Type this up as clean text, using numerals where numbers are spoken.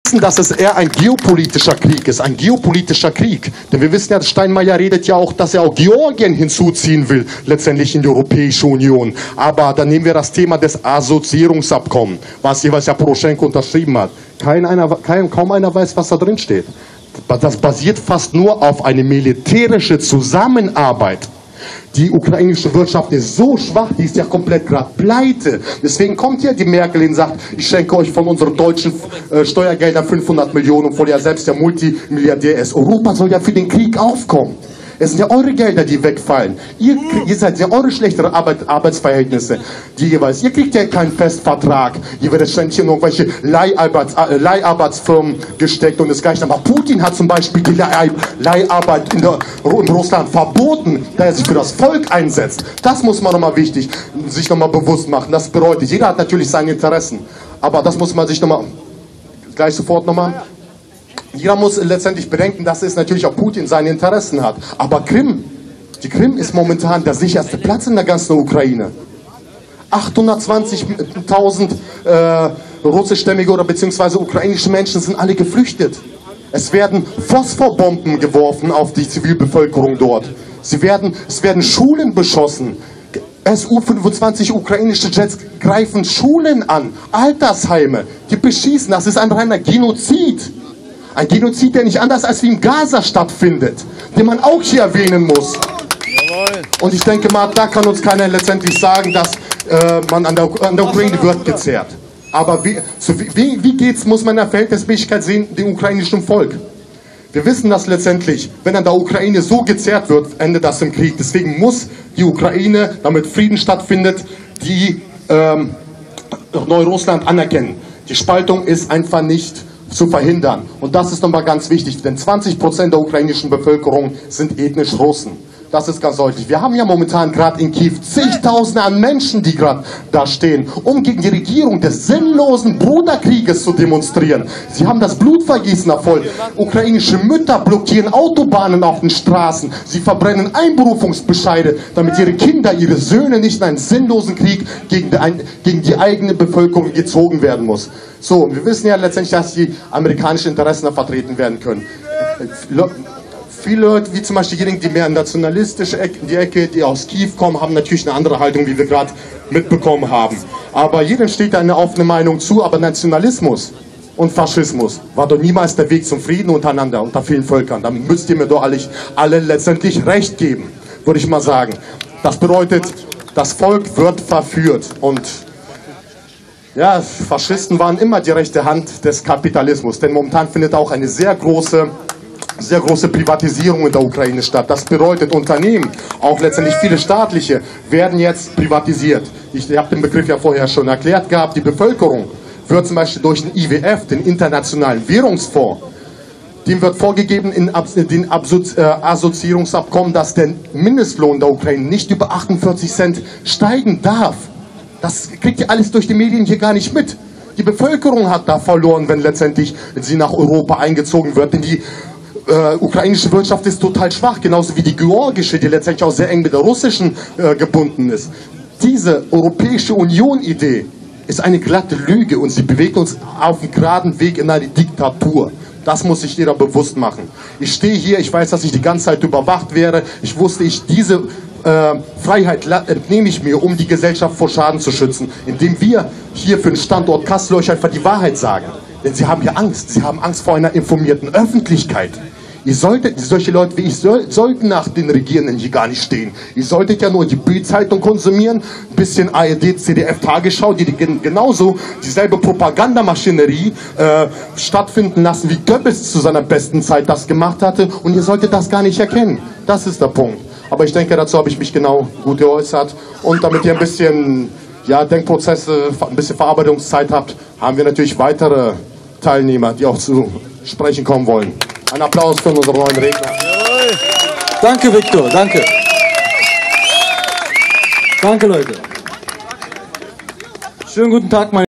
dass es eher ein geopolitischer Krieg ist, ein geopolitischer Krieg. Denn wir wissen ja, Steinmeier redet ja auch, dass er auch Georgien hinzuziehen will, letztendlich in die Europäische Union. Aber dann nehmen wir das Thema des Assoziierungsabkommens, was jeweils ja Poroschenko unterschrieben hat. Kaum einer weiß, was da drin steht. Das basiert fast nur auf eine militärische Zusammenarbeit. Die ukrainische Wirtschaft ist so schwach, die ist ja komplett gerade pleite. Deswegen kommt ja die Merkel und sagt, ich schenke euch von unseren deutschen Steuergeldern 500 Millionen, obwohl er selbst der Multimilliardär ist. Europa soll ja für den Krieg aufkommen. Es sind ja eure Gelder, die wegfallen. Ihr seid ja eure schlechtere Arbeitsverhältnisse. Die jeweils. Ihr kriegt ja keinen Festvertrag. Hier wird ständig in irgendwelche Leiharbeitsfirmen gesteckt und das Gleiche. Aber Putin hat zum Beispiel die Leiharbeit in Russland verboten, da er sich für das Volk einsetzt. Das muss man nochmal wichtig, sich nochmal bewusst machen. Das bedeutet, jeder hat natürlich seine Interessen. Aber das muss man sich nochmal, gleich sofort nochmal. Jeder muss letztendlich bedenken, dass es natürlich auch Putin seine Interessen hat. Aber die Krim ist momentan der sicherste Platz in der ganzen Ukraine. 820.000 russischstämmige oder beziehungsweise ukrainische Menschen sind alle geflüchtet. Es werden Phosphorbomben geworfen auf die Zivilbevölkerung dort. Es werden Schulen beschossen. Su-25 ukrainische Jets greifen Schulen an, Altersheime, die beschießen. Das ist ein reiner Genozid. Ein Genozid, der nicht anders als wie im Gaza stattfindet, den man auch hier erwähnen muss. Jawohl. Und ich denke mal, da kann uns keiner letztendlich sagen, dass man an der Ukraine wird gezerrt. Aber wie geht's, muss man in der Verhältnismäßigkeit sehen, dem ukrainischen Volk? Wir wissen das letztendlich, wenn an der Ukraine so gezerrt wird, endet das im Krieg. Deswegen muss die Ukraine, damit Frieden stattfindet, die Neurussland anerkennen. Die Spaltung ist einfach nicht zu verhindern. Und das ist nochmal ganz wichtig, denn 20% der ukrainischen Bevölkerung sind ethnisch Russen. Das ist ganz deutlich. Wir haben ja momentan gerade in Kiew zigtausende an Menschen, die gerade da stehen, um gegen die Regierung des sinnlosen Bruderkrieges zu demonstrieren. Sie haben das Blutvergießen erfolgt. Ukrainische Mütter blockieren Autobahnen auf den Straßen. Sie verbrennen Einberufungsbescheide, damit ihre Kinder, ihre Söhne nicht in einen sinnlosen Krieg gegen die eigene Bevölkerung gezogen werden muss. So, wir wissen ja letztendlich, dass die amerikanischen Interessen da vertreten werden können. Viele Leute, wie zum Beispiel diejenigen, die mehr nationalistische Ecke, die aus Kiew kommen, haben natürlich eine andere Haltung, wie wir gerade mitbekommen haben. Aber jedem steht eine offene Meinung zu, aber Nationalismus und Faschismus war doch niemals der Weg zum Frieden untereinander, unter vielen Völkern. Da müsst ihr mir doch alle letztendlich recht geben, würde ich mal sagen. Das bedeutet, das Volk wird verführt und ja, Faschisten waren immer die rechte Hand des Kapitalismus, denn momentan findet auch eine sehr große Privatisierung in der Ukraine statt. Das bedeutet, Unternehmen, auch letztendlich viele staatliche, werden jetzt privatisiert. Ich habe den Begriff ja vorher schon erklärt gehabt. Die Bevölkerung wird zum Beispiel durch den IWF, den Internationalen Währungsfonds, dem wird vorgegeben in den Assoziierungsabkommen, dass der Mindestlohn der Ukraine nicht über 48 Cent steigen darf. Das kriegt ihr alles durch die Medien hier gar nicht mit. Die Bevölkerung hat da verloren, wenn letztendlich sie nach Europa eingezogen wird. Denn die ukrainische Wirtschaft ist total schwach, genauso wie die georgische, die letztendlich auch sehr eng mit der russischen gebunden ist. Diese Europäische Union-Idee ist eine glatte Lüge und sie bewegt uns auf dem geraden Weg in eine Diktatur. Das muss sich jeder bewusst machen. Ich stehe hier, ich weiß, dass ich die ganze Zeit überwacht wäre. Ich wusste, diese Freiheit entnehme ich mir, um die Gesellschaft vor Schaden zu schützen, indem wir hier für den Standort Kassel euch einfach die Wahrheit sagen. Denn sie haben hier Angst. Sie haben Angst vor einer informierten Öffentlichkeit. Solche Leute wie ich sollten nach den Regierenden hier gar nicht stehen. Ihr solltet ja nur die Bild-Zeitung konsumieren, ein bisschen ARD, ZDF, Tagesschau, die genauso dieselbe Propagandamaschinerie stattfinden lassen, wie Goebbels zu seiner besten Zeit das gemacht hatte. Und ihr solltet das gar nicht erkennen. Das ist der Punkt. Aber ich denke, dazu habe ich mich genau gut geäußert. Und damit ihr ein bisschen Denkprozesse, ein bisschen Verarbeitungszeit habt, haben wir natürlich weitere Teilnehmer, die auch zu sprechen kommen wollen. Ein Applaus für unseren neuen Redner. Danke, Viktor, danke. Danke, Leute. Schönen guten Tag, meine